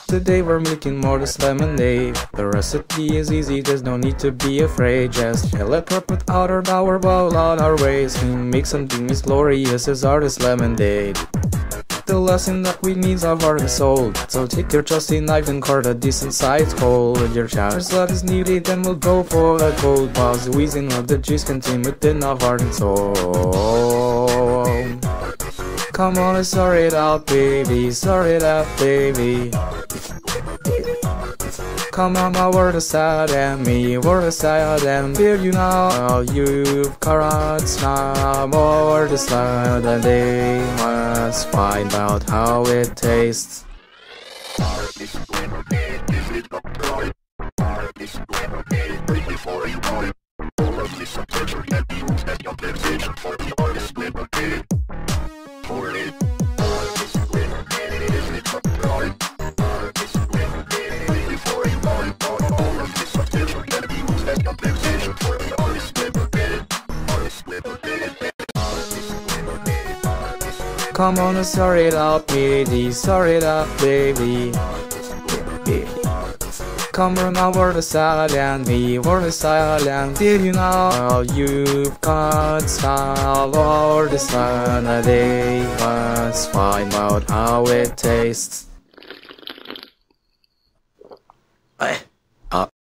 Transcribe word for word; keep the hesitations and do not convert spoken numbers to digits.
Today we're making more this lemonade. The recipe is easy, there's no need to be afraid. Just fill it up with outer our bowl on our ways. We make something as glorious as our this lemonade. The lesson that we need is our heart and soul. So take your trusty knife and cut a decent sized hole. With your chowder's that is needed, then we'll go for the cold pause. The wheezing of the juice contained within our heart and soul. Come on and sort it out, baby, sort it out, baby. Come on, my word aside and me, word aside and feel you now. You've carrots now, more decide and they must find out how it tastes. Come on and sort it out, baby, sort it out, baby. Come on, my word aside and me, word aside and did you know you've got style or the sun a day must find out how it tastes.